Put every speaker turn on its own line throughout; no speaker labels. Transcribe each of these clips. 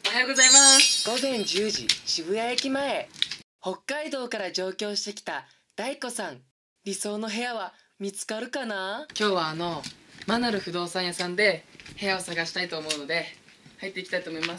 おはようございます。
午前10時、渋谷駅前。北海道から上京してきた大子さん。理想の部屋は見つかるかな？
今日はマナル不動産屋さんで部屋を探したいと思うので入っていきたいと思います。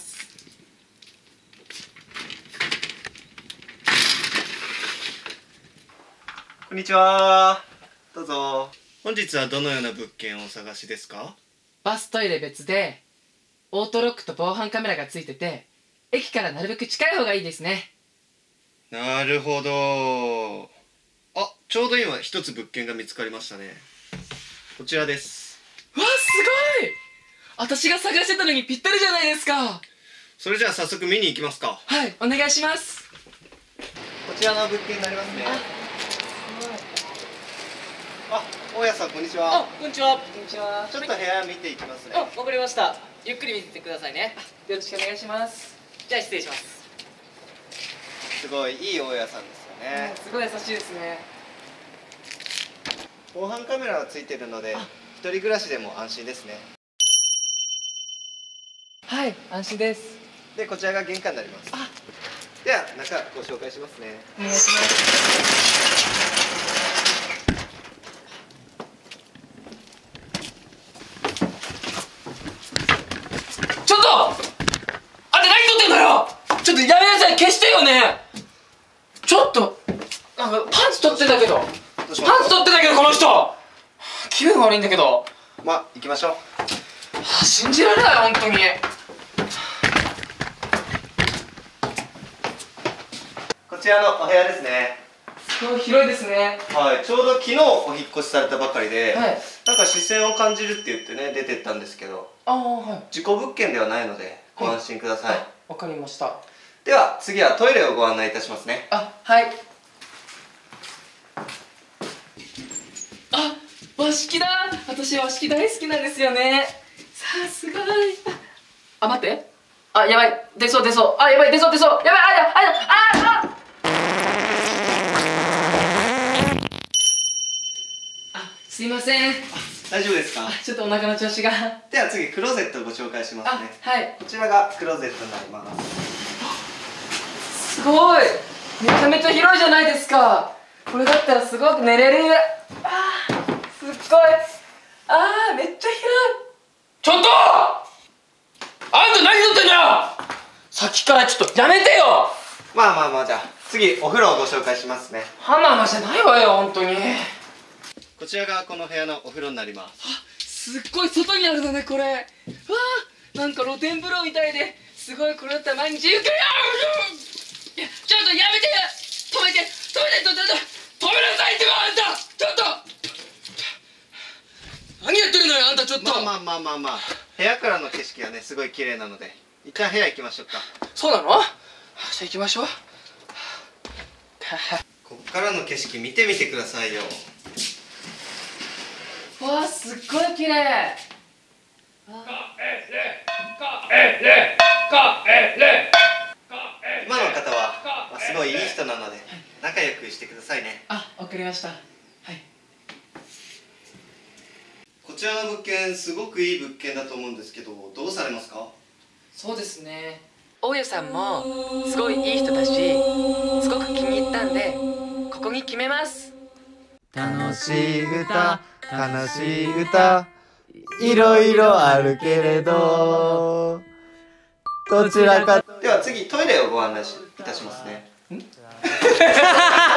こんにちは。どうぞ。本日はどのような物件をお探しですか？
バストイレ別でオートロックと防犯カメラがついてて、駅からなるべく近い方がいいですね。
なるほど。あ、ちょうど今一つ物件が見つかりましたね。こちらです。
わあ、すごい。私が探してたのにぴったりじゃないですか。
それじゃあ早速見に行きますか。
はい、お願いします。
こちらの物件になりますね。あ、大家さんこんにちは。
こんにちは。
こんにちは。
ちょっと部屋見ていきますね。
わかりました。ゆっくり見ててくださいね。
よろしくお願いします。
じゃあ失礼します。
すごいいい大家さんですよね。
すごい優しいですね。
防犯カメラがついてるので、一人暮らしでも安心ですね。
はい、安心です。
で、こちらが玄関になります。では中ご紹介しますね。
お願いします。ちょっとあんた何撮ってんだよ。ちょっとやめなさい。消してよね。ちょっとなんかパンツ撮ってたけどこの人気分悪いんだけど。
まあ行きましょう。
信じられない本当に。
こちらのお部屋ですね。
すごい広いですね。
はい、ちょうど昨日お引っ越しされたばかりで、
はい、
なんか視線を感じるって言ってね出てったんですけど、
はい、
事故物件ではないのでご安心ください。
わかりました。
では次はトイレをご案内いたしますね。
はい。和式だ。私和式大好きなんですよね。さすが。待って。やばい。出そう。やばい、出そう。やばい、すいません。
大丈夫ですか？
ちょっとお腹の調子が。
では次クローゼットをご紹介しますね。
はい。
こちらがクローゼットになります。
すごい。めちゃめちゃ広いじゃないですか。これだったらすごく寝れる。すっごい。めっちゃ広い。ちょっとあんた何撮ってんだよ。さっきからちょっとやめてよ。
まあじゃあ次お風呂をご紹介しますね。
じゃないわよ本当に。
こちらがこの部屋のお風呂になります。
すっごい外にあるのねこれ。なんか露天風呂みたいですごい。これだったら毎日行くよ。ちょっとやめて。止めなさいってば。あんたちょっと何やってるのよあんた。ちょっと
まあ部屋からの景色がねすごい綺麗なので一旦部屋行きましょうか。
そうなの？じゃあ行きましょう。
ここからの景色見てみてくださいよ。
わあ、すっごい綺麗。
今の方は、すごいいい人なので仲良くしてくださいね。
わかりました。はい。
こちらの物件すごくいい物件だと思うんですけど、どうされますか？
そうですね。大家さんもすごいいい人だし、すごく気に入ったんでここに決めます。
楽しい歌、悲しい歌、いろいろあるけれど、どちらか。
では次トイレをご案内いたしますね。